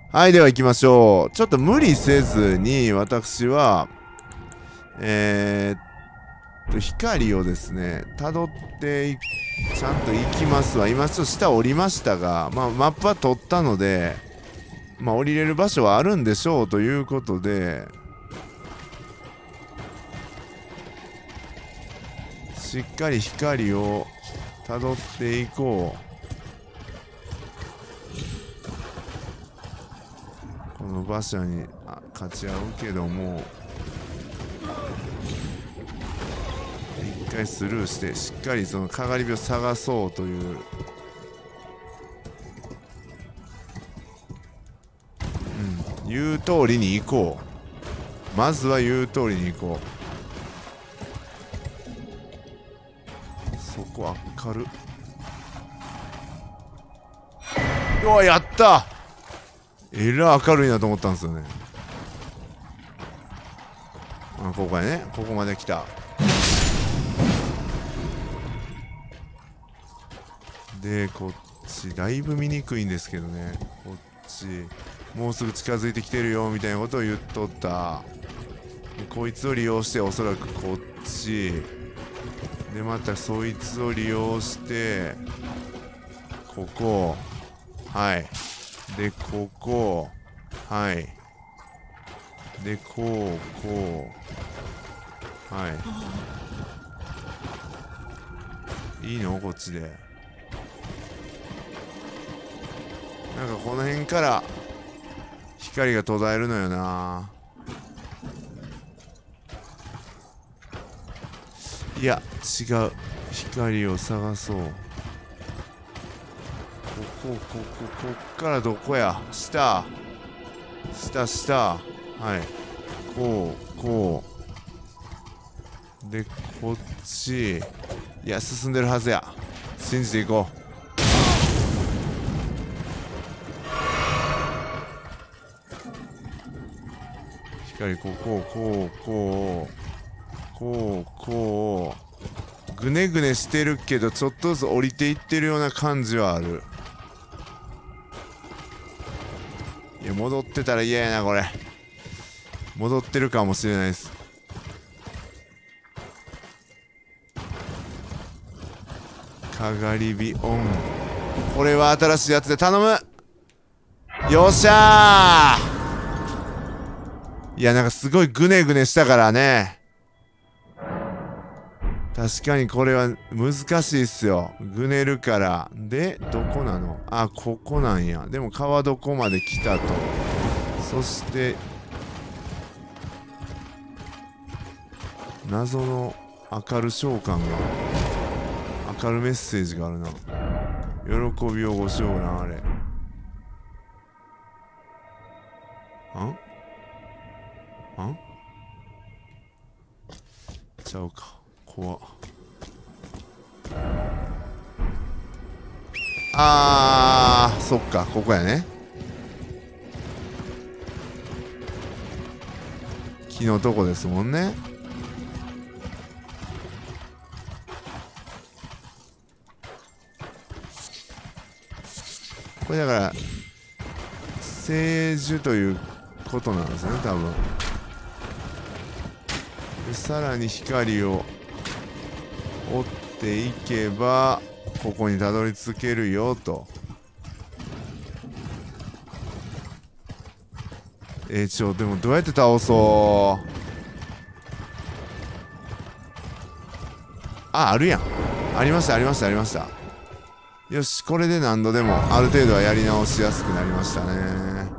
はい、では行きましょう。ちょっと無理せずに、私は、光をですね、辿ってちゃんと行きますわ。今ちょっと下降りましたが、まあ、マップは取ったので、まあ、降りれる場所はあるんでしょうということで、しっかり光を辿っていこう。この馬車に勝ち合うけども、一回スルーしてしっかりそのかがり火を探そうという。言う通りに行こう。まずは言う通りに行こう。そこ明る。うわ、やった。えらい明るいなと思ったんですよね。ここやね。ここまで来た。で、こっちだいぶ見にくいんですけどね。こっちもうすぐ近づいてきてるよみたいなことを言っとった。でこいつを利用しておそらくこっちで、またそいつを利用してここ、はい、でここ、はい、でこうこう、はいいいのこっちで。なんかこの辺から光が途絶えるのよな。いや違う、光を探そう。こっからどこや。下はい、こうでこっち。いや進んでるはずや。信じていこう。光こうぐねぐねしてるけどちょっとずつ降りていってるような感じはある。いや戻ってたら嫌やなこれ。戻ってるかもしれないです。かがり火オン。これは新しいやつで頼む。よっしゃー。いやなんかすごいグネグネしたからね。確かにこれは難しいっすよ。ぐねるから。でどこなの。あ、ここなんや。でも川床まで来たと。そして謎の明る召喚が、明るメッセージがあるな。喜びをごしような。あれんちゃうか。怖っ。そっか、ここやね。木のとこですもんね。これだから聖樹ということなんですよね多分。でさらに光を追っていけばここにたどり着けるよと。でもどうやって倒そう。あるやん。ありました。よし、これで何度でもある程度はやり直しやすくなりましたね。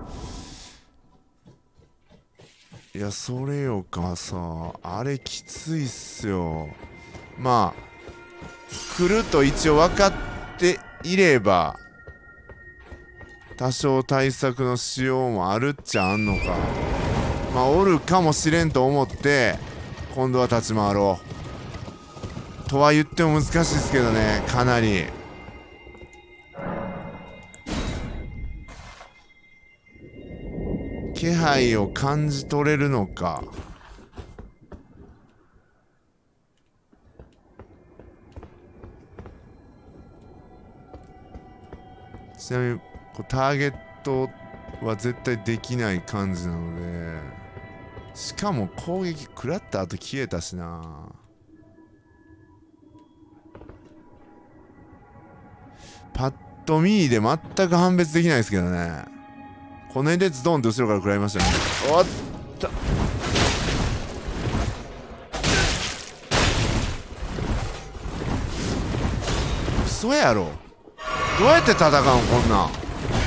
いやそれよかさ、あれきついっすよ。まあ来ると一応分かっていれば多少対策のしようもあるっちゃあんのか。まあおるかもしれんと思って今度は立ち回ろうとは言っても難しいですけどね。かなり気配を感じ取れるのか。ちなみにターゲットは絶対できない感じなので、しかも攻撃食らった後消えたしな。パッと見で全く判別できないですけどね。この辺でズドンと後ろから食らいましたね。おっと、嘘やろ。どうやって戦うのこんなん。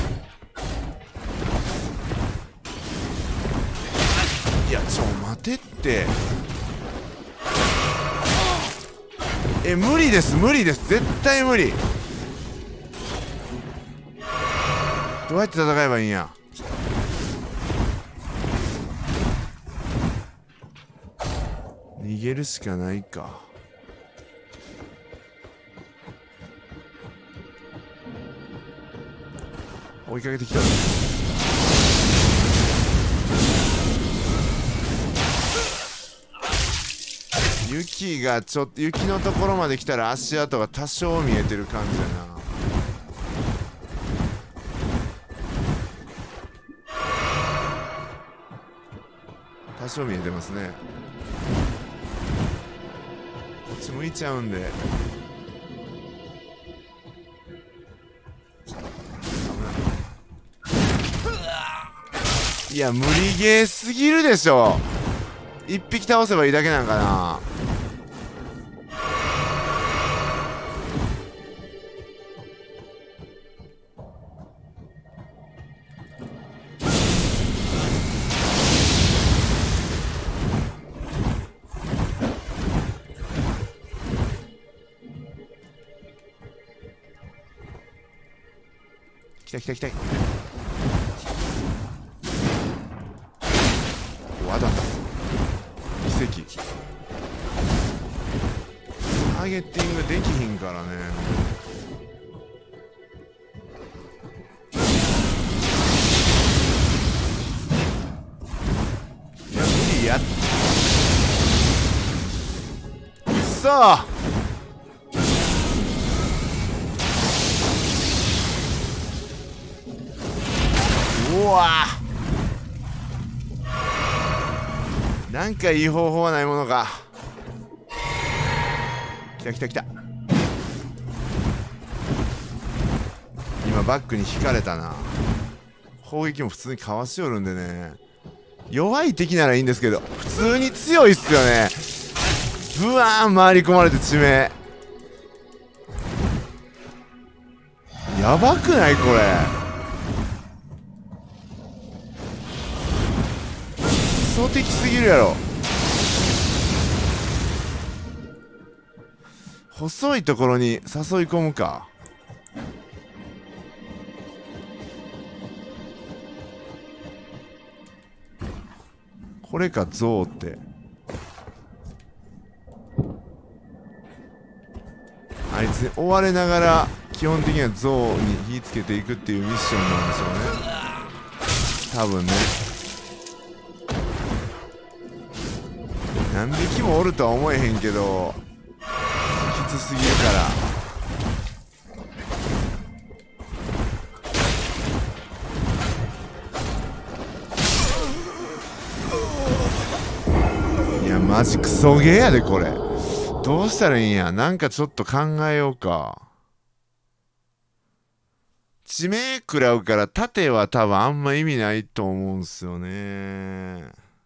いや待てって。無理です無理です、絶対無理。どうやって戦えばいいんや。逃げるしかないか。追いかけてきた。雪がちょっと、雪のところまで来たら足跡が多少見えてる感じだな。多少見えてますね。こっち向いちゃうんでいや無理ゲーすぎるでしょ。一匹倒せばいいだけなんかな。来た来た来た。わだった奇跡。ターゲッティングできひんからね。いや無理やっさあ。うわぁ、なんかいい方法はないものか。来た来た来た。今バックに引かれたな。攻撃も普通にかわしおるんでね。弱い敵ならいいんですけど、普通に強いっすよね。ブワーン回り込まれて致命。やばくないこれ。基礎的すぎるやろ。細いところに誘い込むか。これかゾウって。あいつに追われながら基本的にはゾウに火つけていくっていうミッションなんでしょうね、多分ね。何匹もおるとは思えへんけどきつすぎるから。いやマジクソゲーやでこれ。どうしたらいいんや。なんかちょっと考えようか。致命食らうから盾は多分あんま意味ないと思うんすよね。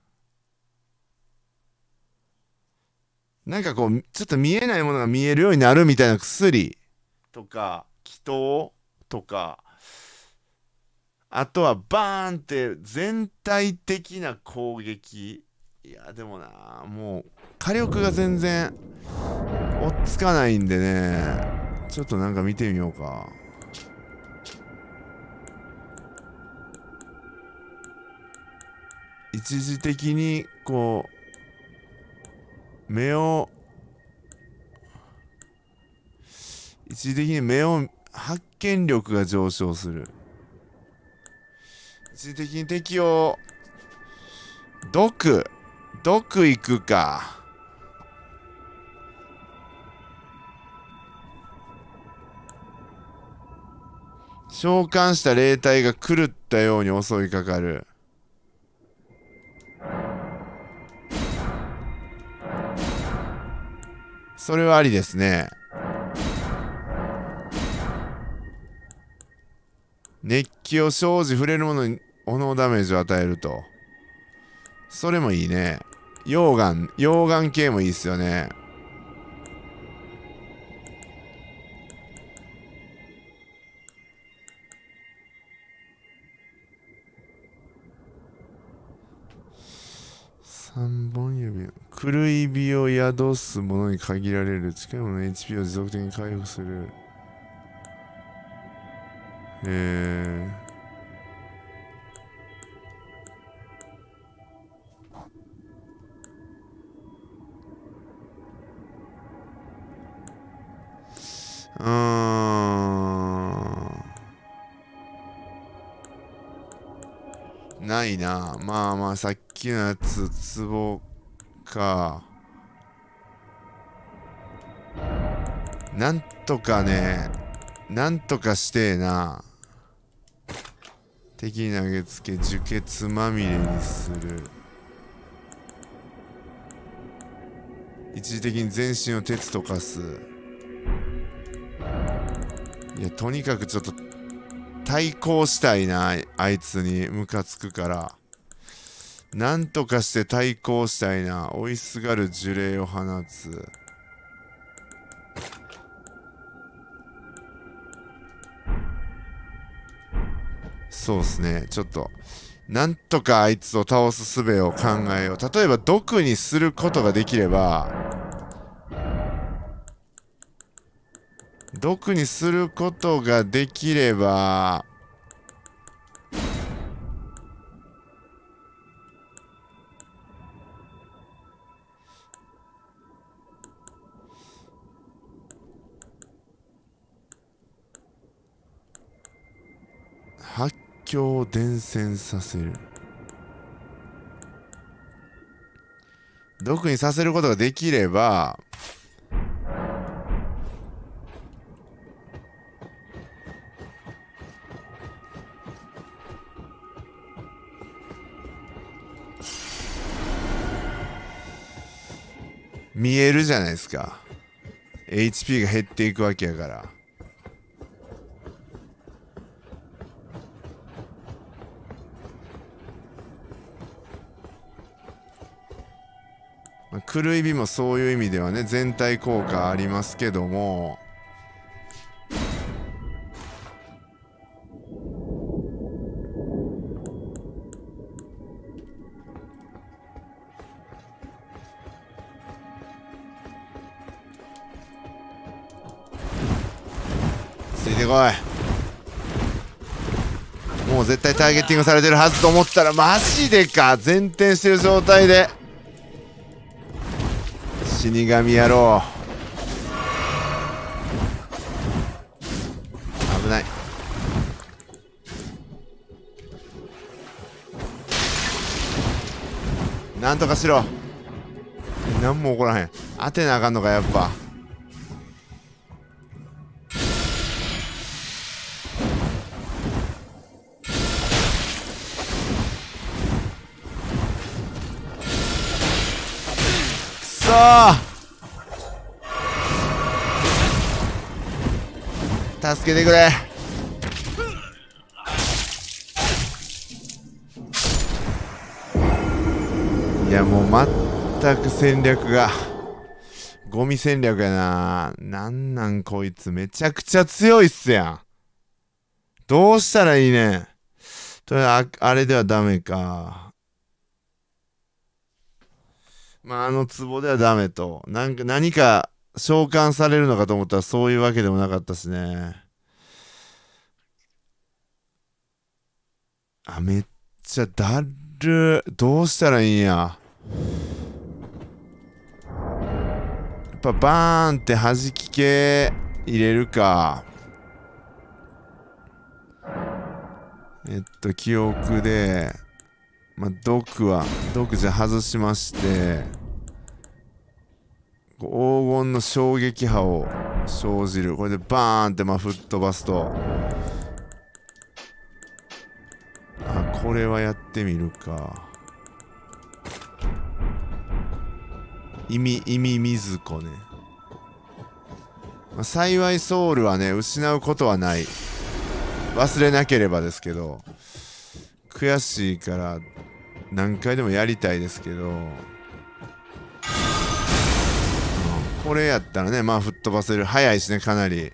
なんかこうちょっと見えないものが見えるようになるみたいな薬とか祈祷とか、あとはバーンって全体的な攻撃。いやでもな、もう火力が全然追っつかないんでね。ちょっとなんか見てみようか。一時的にこう一時的に発見力が上昇する。一時的に敵を毒いくか。 召喚した霊体が狂ったように襲いかかる。それはありですね。熱気を生じ触れるものに炎ダメージを与えると。それもいいね。溶岩系もいいっすよね。3本指。狂い火を宿すものに限られる。近いものの HP を持続的に回復する。ないな。まあまあ、さっきのやつ、壺か。なんとかね、なんとかしてえな。敵に投げつけ、樹血まみれにする。一時的に全身を鉄とかす。いや、とにかくちょっと、対抗したいな、あいつにムカつくから。なんとかして対抗したいな。追いすがる呪霊を放つ。そうっすね。ちょっと、なんとかあいつを倒す術を考えよう。例えば、毒にすることができれば、毒にすることができれば、発狂を伝染させる。毒にさせることができれば、見えるじゃないですか。HP が減っていくわけやから。狂い火もそういう意味ではね、全体効果ありますけども、ついてこい。もう絶対ターゲッティングされてるはずと思ったら、マジでか。前転してる状態で死神野郎。危ない。なんとかしろ。何も起こらへん。当てなあかんのかやっぱ。助けてくれ。いやもう全く戦略がゴミ戦略やな。なんこいつめちゃくちゃ強いっすやん。どうしたらいいねん。あれではダメか。まあ壺ではダメと。何か召喚されるのかと思ったらそういうわけでもなかったしね。あ、めっちゃだる。どうしたらいいんや。やっぱバーンって弾き系入れるか。記憶で、まあ、毒じゃ外しまして、黄金の衝撃波を生じる。これでバーンって吹っ飛ばすと、 これはやってみるか。意味水子ね。まあ、幸いソウルはね失うことはない。忘れなければですけど、悔しいから何回でもやりたいですけど、これやったらね、まあ吹っ飛ばせる。早いしね、かなり。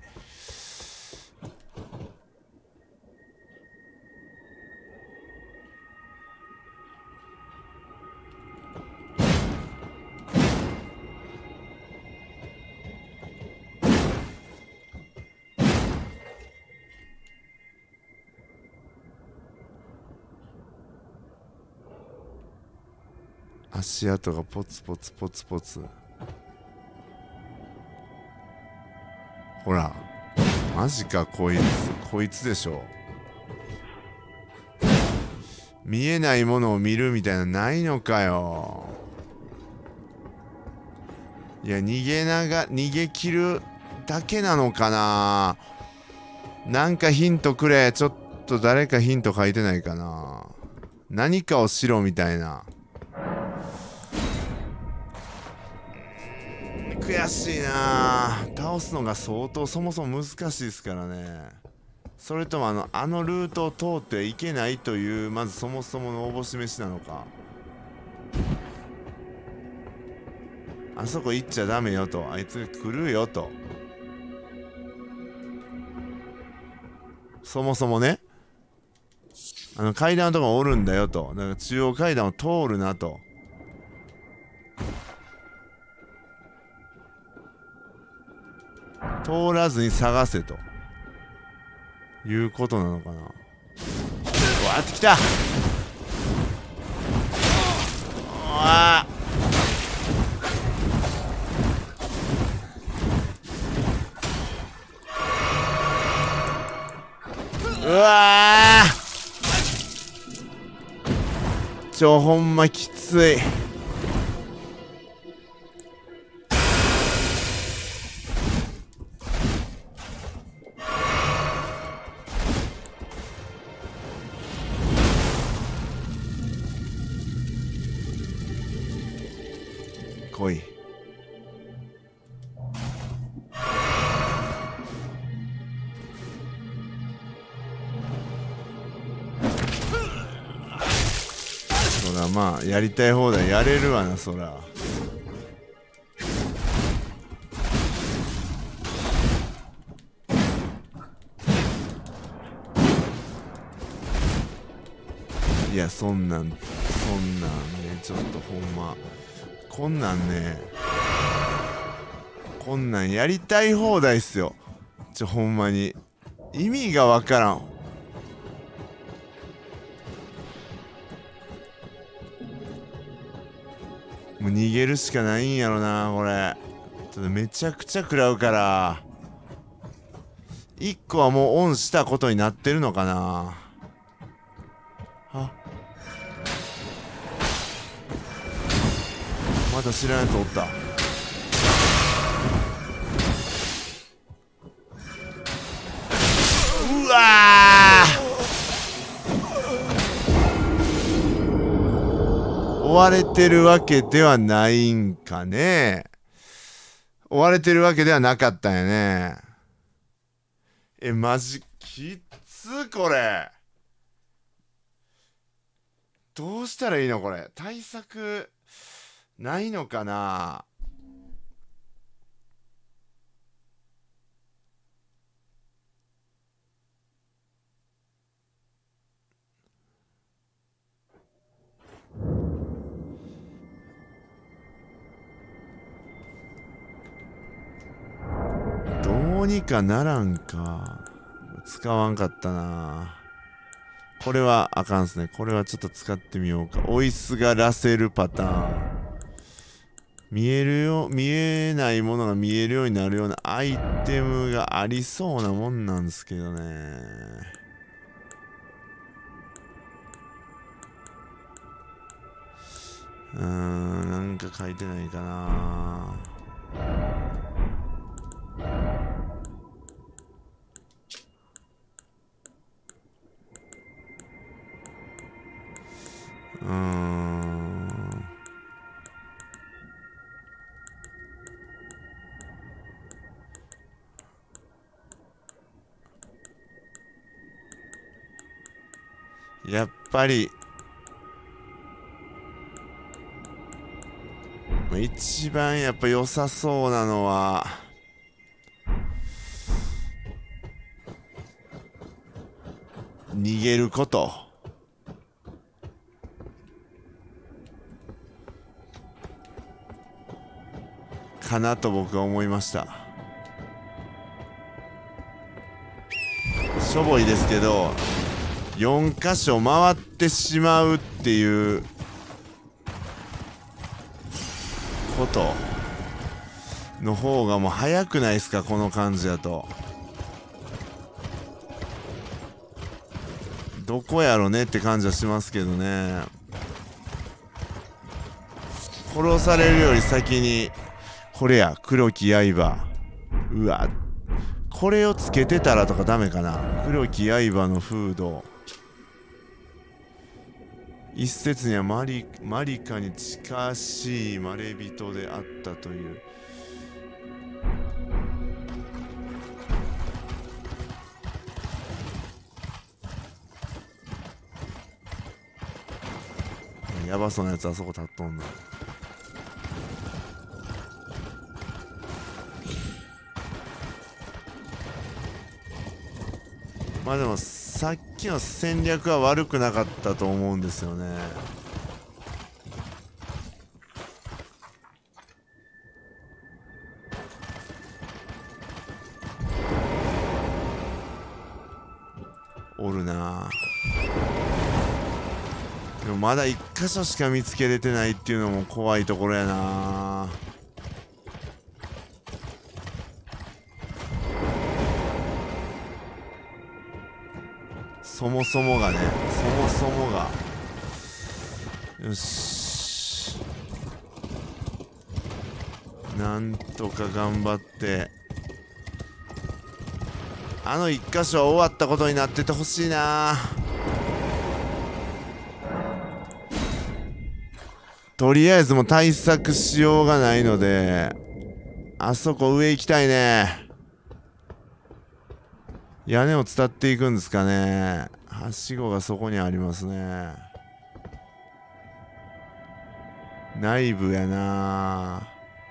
足跡がポツポツポツポツ。ほらマジか、こいつでしょ。見えないものを見るみたいなないのかよ。いや逃げ切るだけなのかな。なんかヒントくれ。ちょっと誰かヒント書いてないかな。何かをしろみたいな。悔しいな。倒すのが相当そもそも難しいですからね。それともあのルートを通ってはいけないという、まずそもそものおぼし飯なのか。あそこ行っちゃダメよと、あいつが来るよと。そもそもね、階段のとこおるんだよと。だから中央階段を通るなと。通らずに探せということなのかな。うわーってきた。あうわー、ほんまきつい。来い。そらまあやりたい放題やれるわな、そら。いやそんなんね、ちょっとほんまこんなんやりたい放題っすよ。ほんまに意味がわからん。もう逃げるしかないんやろな、これ。ちょっとめちゃくちゃ食らうから。1個はもうオンしたことになってるのかな。また知らんやつおった。うわー、追われてるわけではないんかね。追われてるわけではなかったんやね。マジきつ。これどうしたらいいのこれ。対策ないのかな。どうにかならんか。使わんかったな。これはあかんっすね。これはちょっと使ってみようか。追いすがらせるパターン。見えないものが見えるようになるようなアイテムがありそうなもんなんですけどね。なんか書いてないかな。 うーん。やっぱり一番やっぱ良さそうなのは逃げることかなと僕は思いました。しょぼいですけど4箇所回ってしまうっていうことの方がもう早くないですか、この感じだと。どこやろねって感じはしますけどね。殺されるより先にこれや、黒き刃。うわ、これをつけてたらとかダメかな。黒き刃のフード。一説にはマリカに近しいまれびとであったという。やばそうなやつあそこ立っとんの。まあでもさっきの戦略は悪くなかったと思うんですよね。おるな。でもまだ1箇所しか見つけれてないっていうのも怖いところやな。そもそもがね、そもそもが。よし、なんとか頑張ってあの1箇所は終わったことになっててほしいな。とりあえずもう対策しようがないので、あそこ上行きたいね。屋根を伝っていくんですかね。はしごがそこにありますね。内部やな。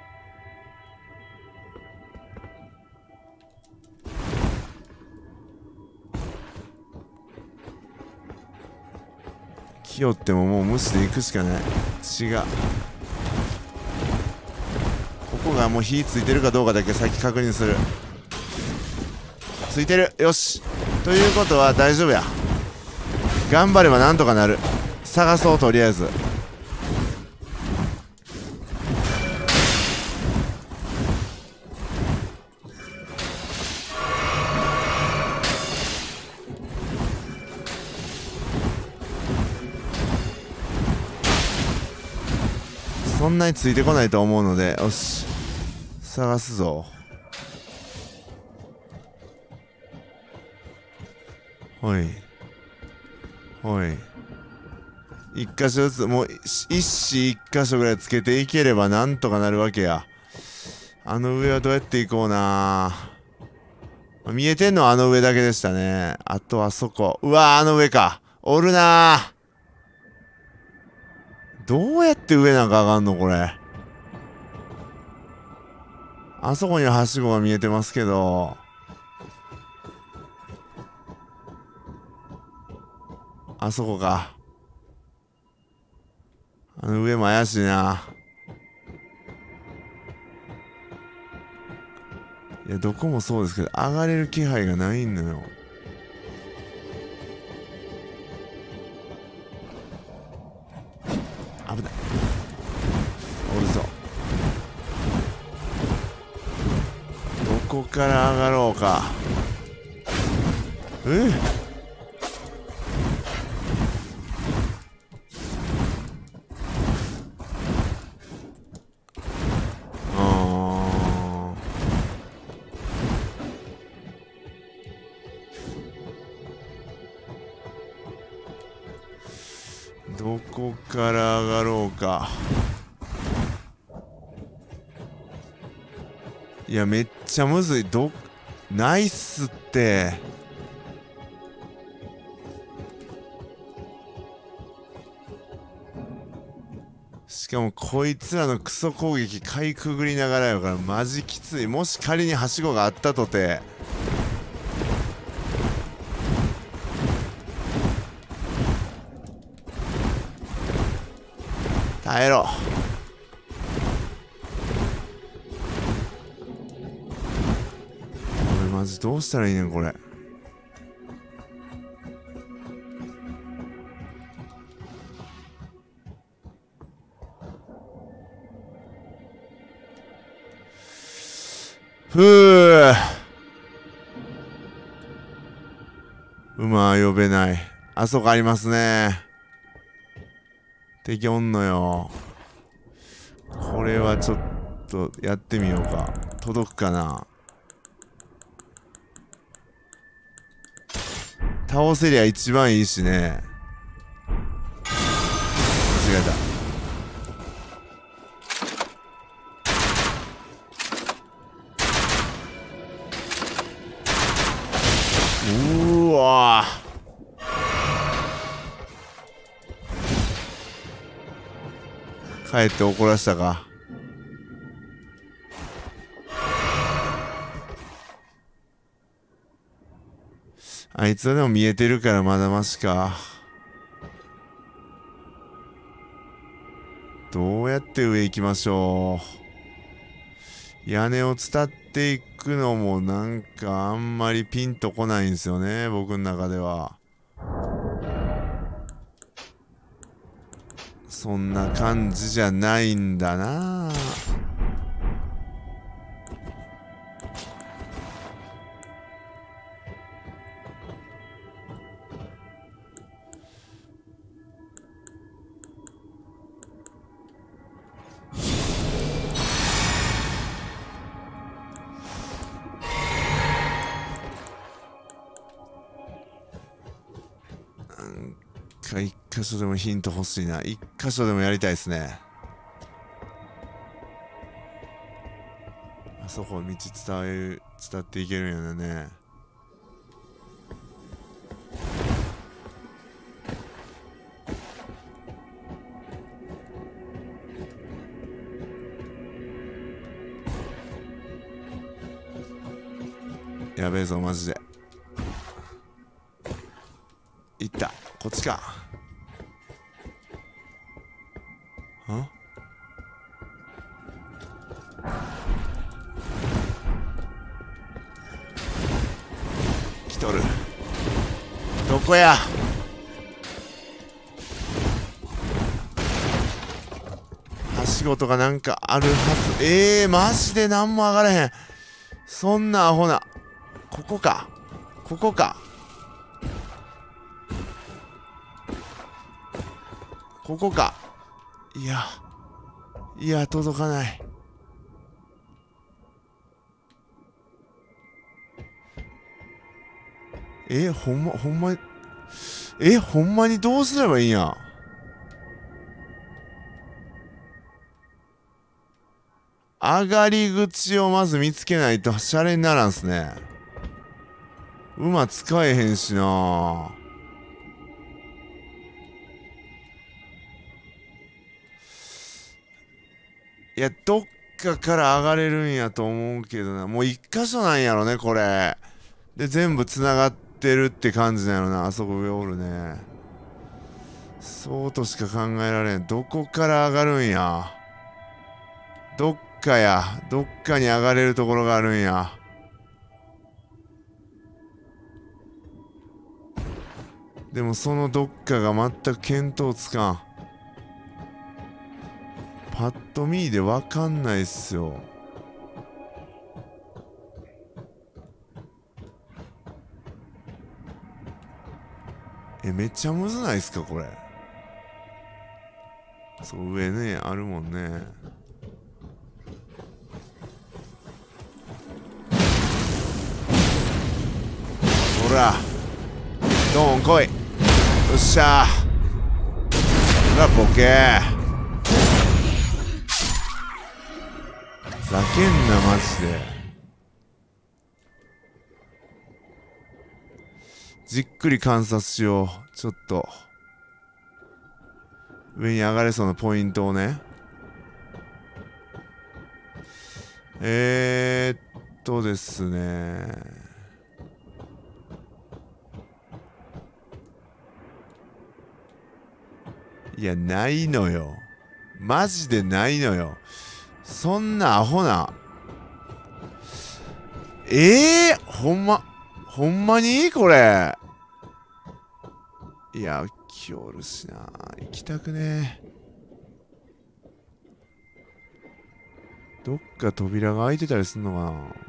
来よってももう無視で行くしかない。違う、ここがもう火ついてるかどうかだけ先確認する。ついてる。よし、ということは大丈夫や。頑張ればなんとかなる。探そう、とりあえず。そんなについてこないと思うので、よし、探すぞ。ほいほい、一箇所ずつ、もう一子一箇所ぐらいつけていければなんとかなるわけや。あの上はどうやって行こうな。見えてんのはあの上だけでしたね。あとあそこ、うわー、あの上か。おるなー。どうやって上なんか上がんのこれ。あそこにははしごが見えてますけど、あそこか。あの上も怪しいな。いや、どこもそうですけど上がれる気配がないのよ。危ない、おるぞ。どこから上がろうか。 どこから上がろうか。いや、めっちゃむずい。ナイスって。しかもこいつらのクソ攻撃かいくぐりながらやからマジきつい。もし仮にはしごがあったとて、耐えろ。俺マジどうしたらいいねんこれ。ふぅ、馬は呼べない。あそこありますね。敵おんのよ。これはちょっとやってみようか。届くかな。倒せりゃ一番いいしね。間違えた。うわー、帰って怒らしたか。あいつはでも見えてるからまだましか。どうやって上行きましょう。屋根を伝っていくのもなんかあんまりピンとこないんですよね、僕の中では。そんな感じじゃないんだな。一箇所でもヒント欲しいな。一箇所でもやりたいですね。あそこ道伝っていけるんやね。やべえぞマジで。いった、こっちか。ん？来とる。どこや。はしごとかなんかあるはず。マジで何も上がれへん。そんなアホな。ここか。ここか。ここか。いや届かない。ほんまにどうすればいいんや。上がり口をまず見つけないとシャレにならんすね。馬使えへんしな。いや、どっかから上がれるんやと思うけどな。もう一箇所なんやろね、これ。で、全部繋がってるって感じなんやろな。あそこ上おるね。そうとしか考えられん。どこから上がるんや。どっかに上がれるところがあるんや。でもそのどっかが全く見当つかん。パッと見でわかんないっすよ。めっちゃむずないっすかこれ。そう上ねあるもんね。ほらドーン来い。よっしゃー。 らボケー。ふざけんなマジで。じっくり観察しよう。ちょっと上に上がれそうなポイントをね。ですね。いや、ないのよ。マジでないのよ。そんなアホな。ほんまにこれ。いや、来おるしな。行きたくねえ。どっか扉が開いてたりすんのかな。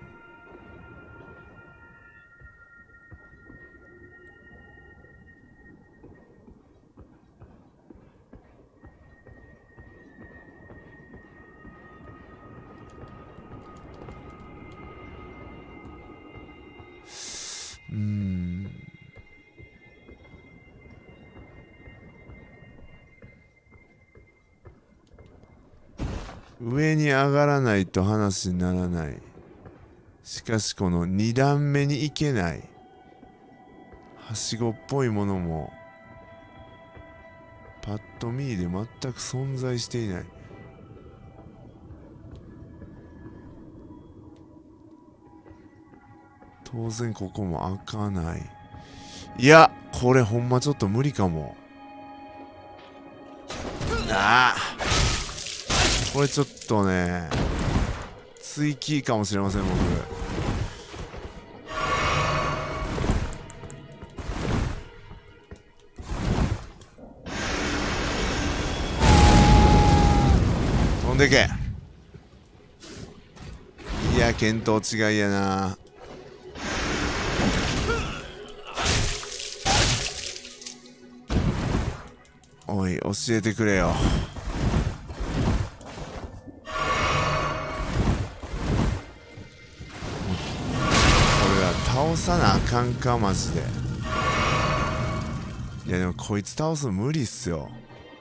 上に上がらないと話にならない。しかしこの2段目に行けない。はしごっぽいものもパッと見で全く存在していない。当然ここも開かない。いや、これほんまちょっと無理かも。これちょっとね、追記かもしれません、僕。飛んでけ。いや、見当違いやな。おい、教えてくれよ。倒さなあかんかマジで。いやでもこいつ倒すの無理っすよ。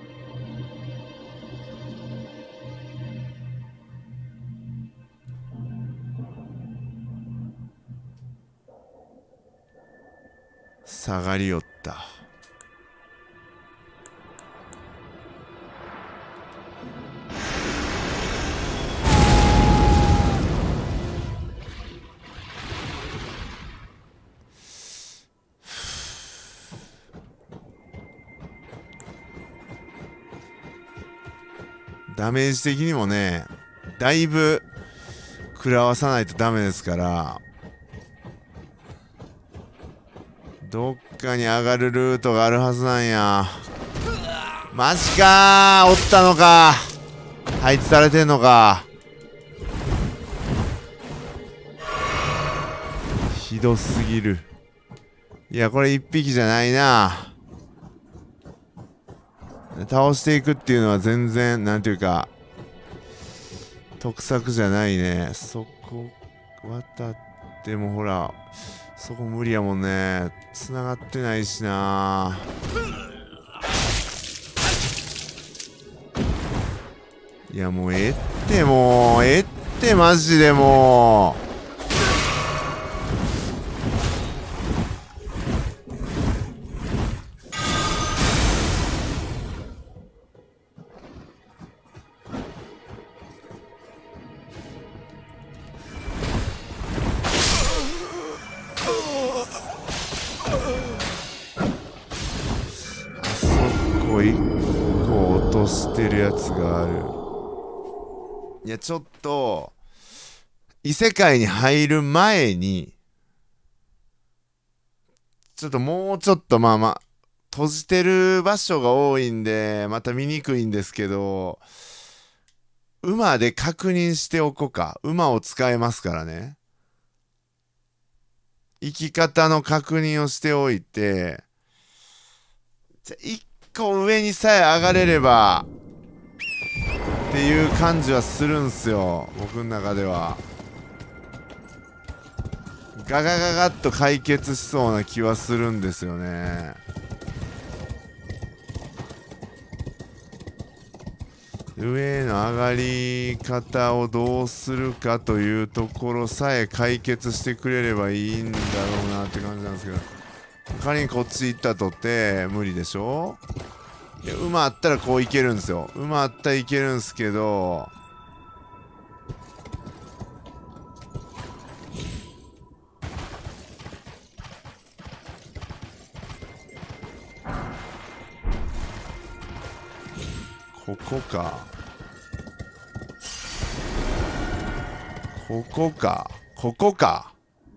下がりよった。ダメージ的にもね、だいぶ食らわさないとダメですから、どっかに上がるルートがあるはずなんや。マジかー、おったのか。配置されてんのか。ひどすぎる。いや、これ一匹じゃないな。倒していくっていうのは全然なんていうか得策じゃないね。そこ渡ってもほらそこ無理やもんね。繋がってないしな。いやもうえってマジでもう。してるやつがある。いやちょっと異世界に入る前にちょっともうちょっと閉じてる場所が多いんでまた見にくいんですけど、馬で確認しておこうか。馬を使えますからね。生き方の確認をしておいて、一個上にさえ上がれればっていう感じはするんすよ、僕の中では。ガガガガッと解決しそうな気はするんですよね。 上の上がり方をどうするかというところさえ解決してくれればいいんだろうなって感じなんですけど、仮にこっち行ったとって無理でしょ。いや、馬あったらこういけるんですよ。馬あったらいけるんですけど、ここか。ここか。ここか。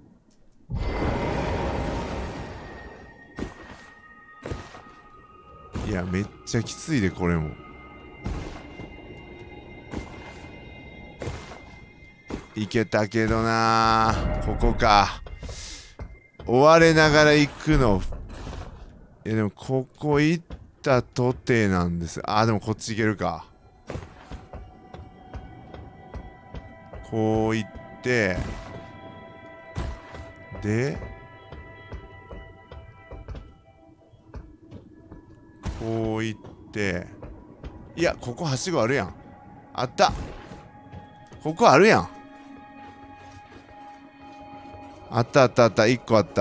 いや、めっちゃきついで、これも。いけたけどなー。ここか。追われながら行くの。いや、でも、ここ行ったとてなんです。あ、でもこっち行けるか。こう行って、で、こう行って、いや、ここはしごあるやん。あった。ここあるやん。あったあったあった。1個あった。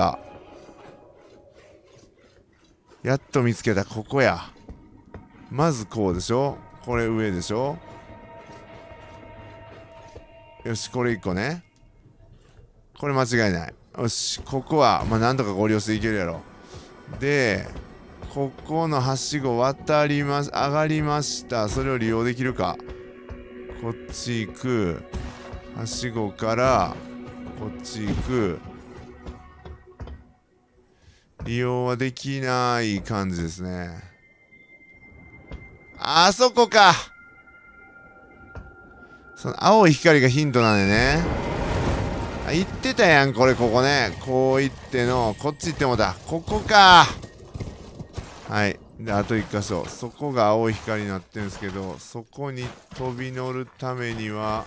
やっと見つけた。ここや。まずこうでしょ。これ上でしょ。よし、これ1個ね。これ間違いない。よし、ここは、まあ、なんとかご利用していけるやろ。で、ここのはしご渡りま、上がりました。それを利用できるか。こっち行く。はしごから、こっち行く。利用はできない感じですね。あそこか。その青い光がヒントなんでね。あ、言ってたやん、これ、ここね。こう行っての、こっち行ってもだ。ここか。はい。で、あと一箇所。そこが青い光になってるんですけど、そこに飛び乗るためには、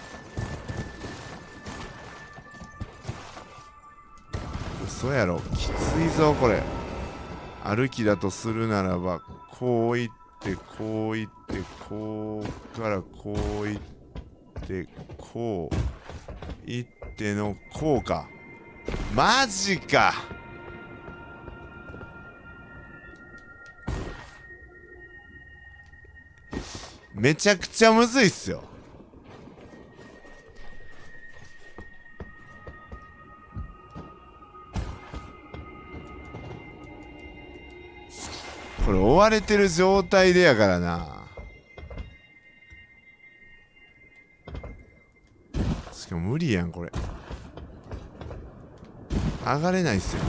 嘘やろ。きついぞ、これ。歩きだとするならば、こう行って、こう行って、こうからこう行って、こう行っての、こうか。マジか。めちゃくちゃむずいっすよ。これ追われてる状態でやからな。しかも無理やんこれ。上がれないっすよ。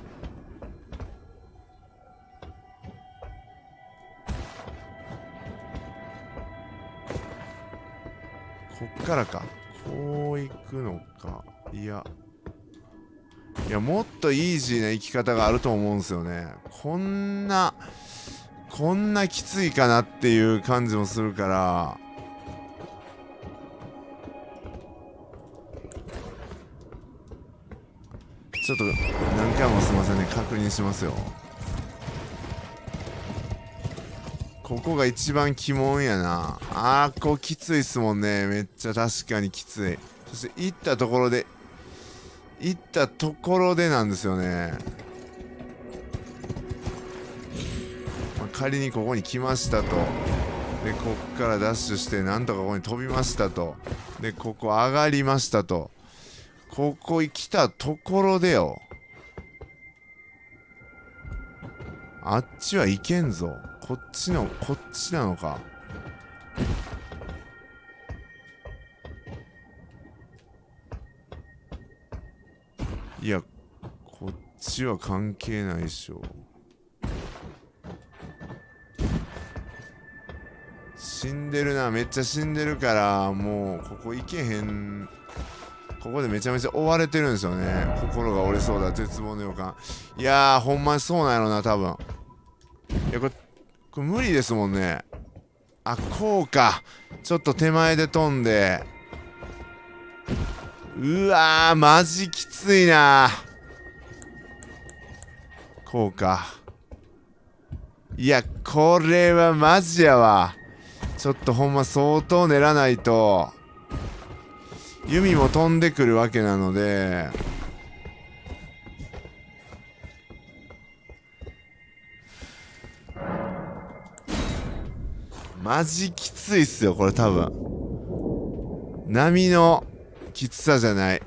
こっからか。こう行くのか。いやもっとイージーな生き方があると思うんですよね。こんなきついかなっていう感じもするから、ちょっと何回もすいませんね、確認しますよ。ここが一番鬼門やな。こうきついっすもんね。めっちゃ確かにきつい。そして行ったところでなんですよね。仮にここに来ましたと。で、こっからダッシュしてなんとかここに飛びましたと。で、ここ上がりましたと。ここ来たところでよ。あっちは行けんぞ。こっちなのか。いや、こっちは関係ないでしょ。死んでるな。めっちゃ死んでるから、もうここ行けへん。ここでめちゃめちゃ追われてるんですよね。心が折れそうだ。絶望の予感。いやー、ほんまにそうなんやろな、多分。いや、これ無理ですもんね。こうか。ちょっと手前で飛んで。うわー、マジきついな。こうか。いや、これはマジやわ。 ちょっとほんま相当練らないと弓も飛んでくるわけなので、マジきついっすよこれ多分。波のきつさじゃない。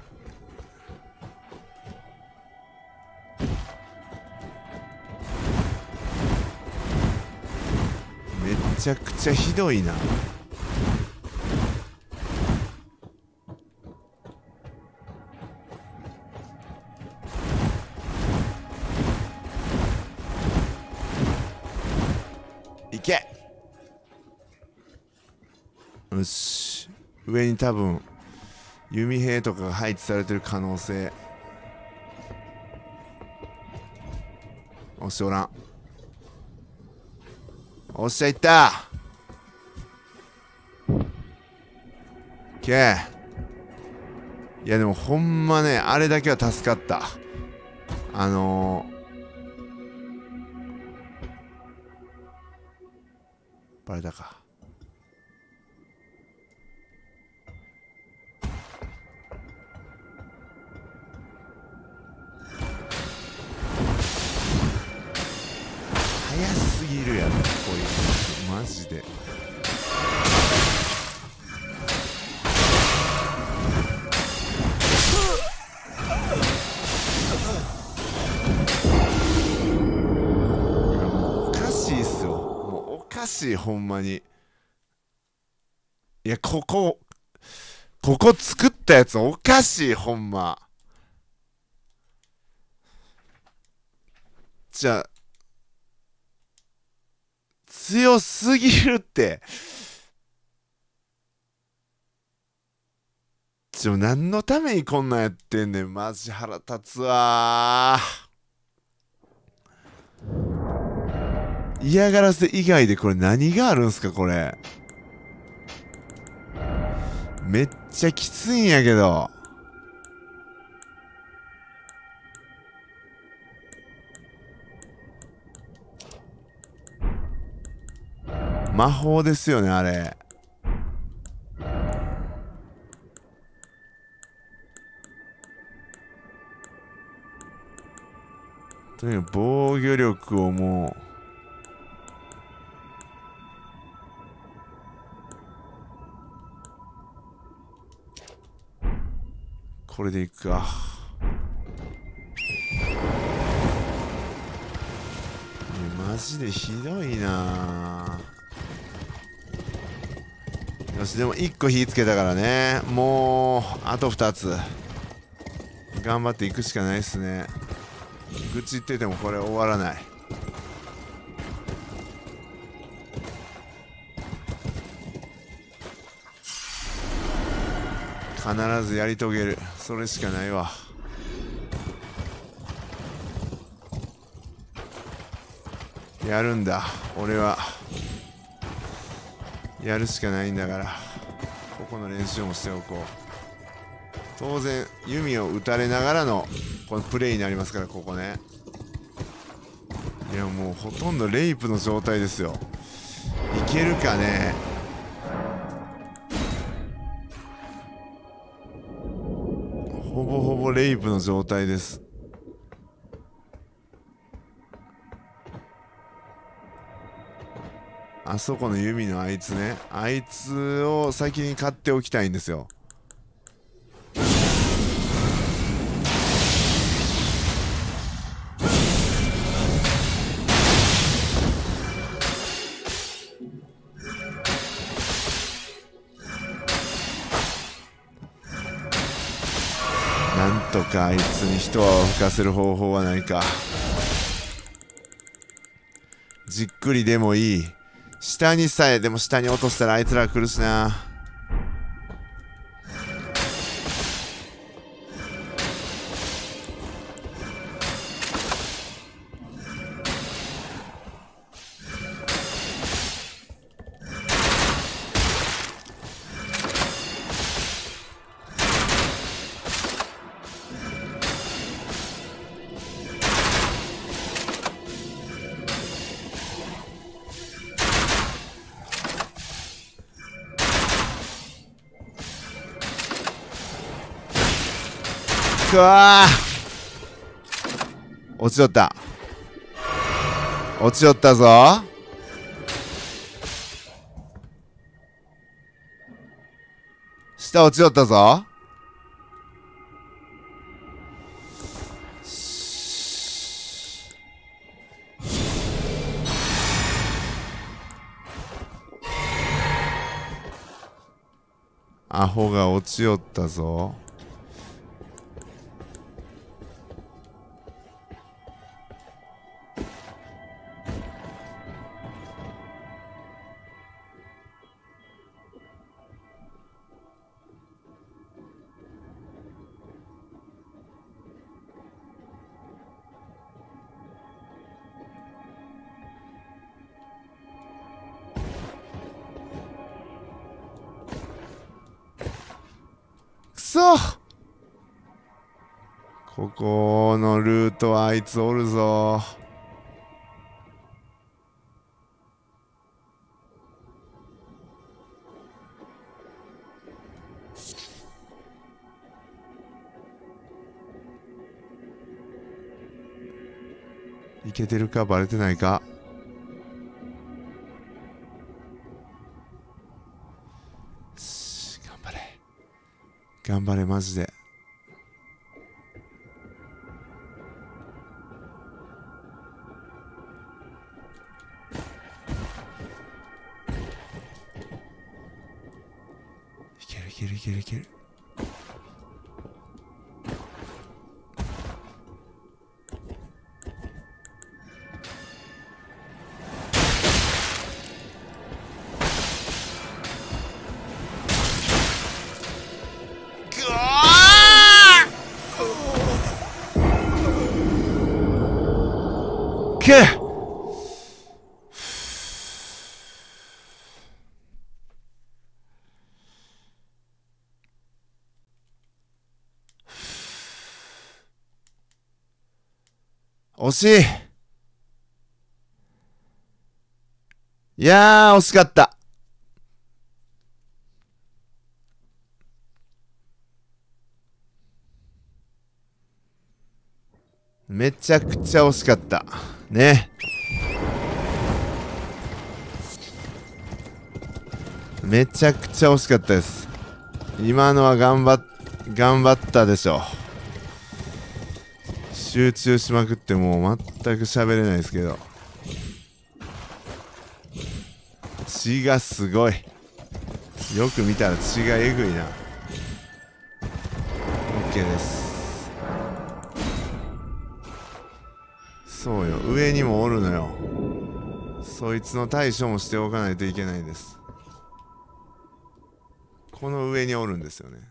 めちゃくちゃひどいな。いけ。よし、上に多分弓兵とかが配置されてる可能性。おっしゃ、おらん。おっしゃ、いった。け。いやでもほんまね、あれだけは助かった。バレたか。早すぎるやろこいつマジで。おかしいっすよ、もうおかしいほんまに。いやここ作ったやつおかしいほんま。じゃあ強すぎるって。何のためにこんなんやってんねん。マジ腹立つわー。嫌がらせ以外でこれ何があるんすかこれ。めっちゃきついんやけど。魔法ですよねあれ。とにかく防御力をもうこれでいくか。マジでひどいな。よし、でも1個火つけたからね。もうあと2つ頑張っていくしかないっすね。愚痴っててもこれ終わらない。必ずやり遂げる、それしかないわ。やるんだ俺は。やるしかないんだから、ここの練習もしておこう。当然弓を打たれながらのこのプレイになりますから、ここね。いやもうほとんどレイプの状態ですよ。いけるかね。ほぼほぼレイプの状態です。あそこの弓のあいつね、あいつを先に買っておきたいんですよ。なんとかあいつに一泡吹かせる方法はないか。じっくりでもいい。下にさえ、でも下に落としたらあいつら来るしな。 くわー、落ちよった、落ちよったぞ。下落ちよったぞ。アホが落ちよったぞ。くそ、ここのルートはあいつおるぞ。いけてるか、バレてないか。頑張れ頑張れ、マジで。いけるいけるいけるいける。惜しい。いやー、惜しかった。めちゃくちゃ惜しかったね。めちゃくちゃ惜しかったです。今のは頑張ったでしょ。集中しまくってもう全く喋れないですけど、血がすごい。よく見たら血がえぐいな。 OK です。そうよ、上にもおるのよ。そいつの対処もしておかないといけないです。この上におるんですよね。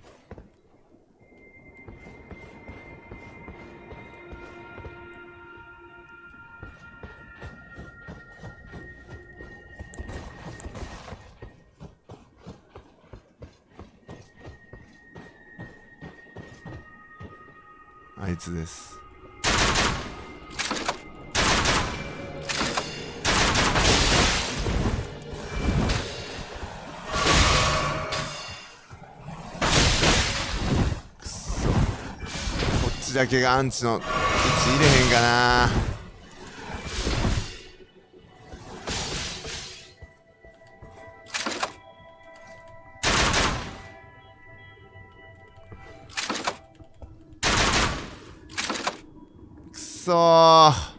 あいつです。くそ、こっちだけがアンチの位置入れへんかな。くそー、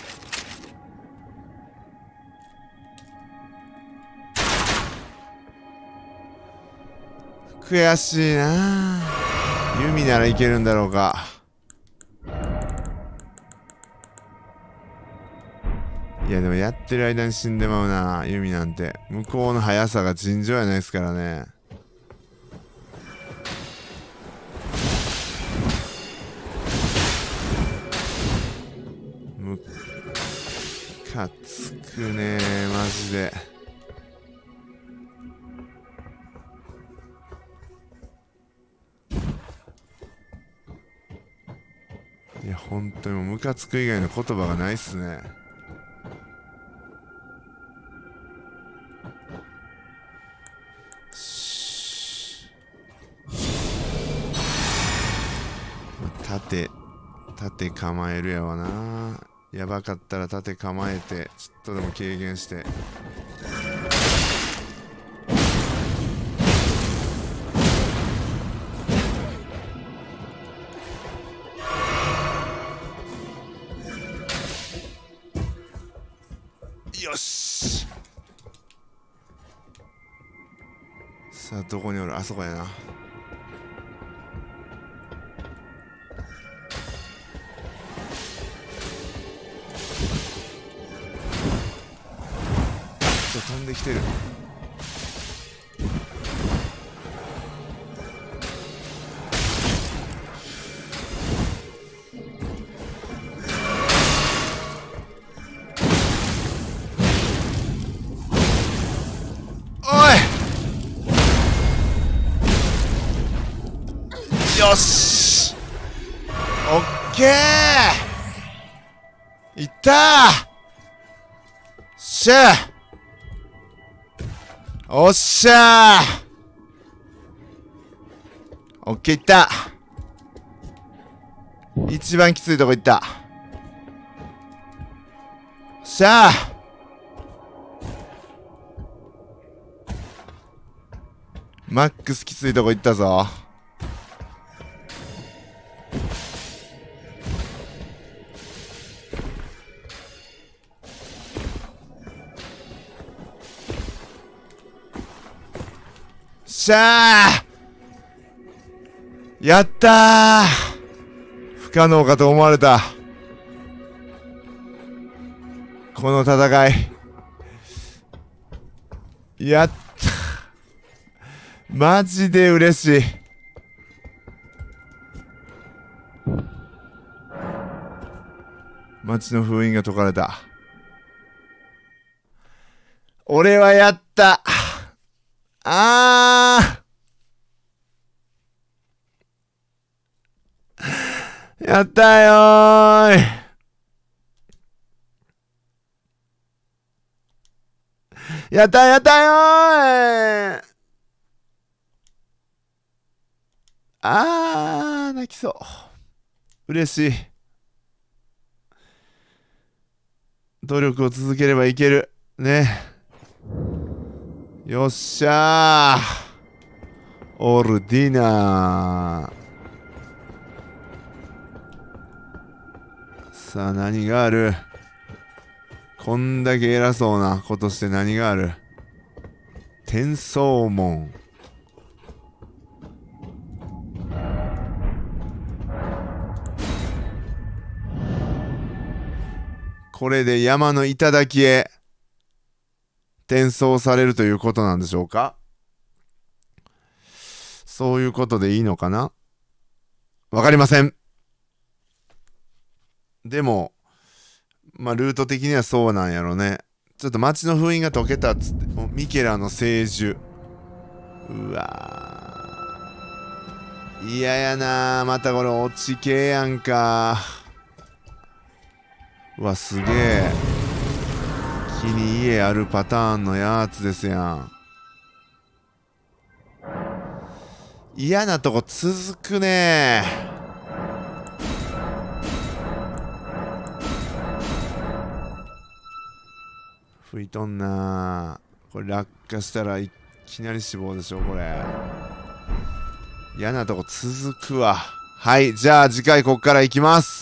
悔しいな。弓ならいけるんだろうか。いやでもやってる間に死んでまうな、弓なんて。向こうの速さが尋常やないですからね。ムカつくねー、マジで。いや本当にもうムカつく以外の言葉がないっすね。 盾構えるやわな。やばかったら盾構えてちょっとでも軽減して。よし。さあどこにおる？あそこやな。飛んできてる。おい、よし、オッケー、いったー、しゃー、おっしゃー、オッケー、いった。一番きついとこいった。しゃー、マックスきついとこいったぞ。しゃー、やったー、不可能かと思われたこの戦い。やったマジで嬉しい。街の封印が解かれた。俺はやった。やったよーい。やったよーい。泣きそう。嬉しい。努力を続ければいける。ね。よっしゃー。オルディナー。さあ、何がある？こんだけ偉そうなことして何がある？転送門。これで山の頂へ転送されるということなんでしょうか？そういうことでいいのかな？わかりません。でもルート的にはそうなんやろね。ちょっと街の封印が解けたっつって、ミケラの聖樹。うわー、嫌やなー。またこれ落ち系やんか。うわ、すげえ。木に家あるパターンのやつですやん。嫌なとこ続くねー。吹いとんなー。これ落下したらいきなり死亡でしょこれ。嫌なとこ続くわ。はい、じゃあ次回こっから行きます。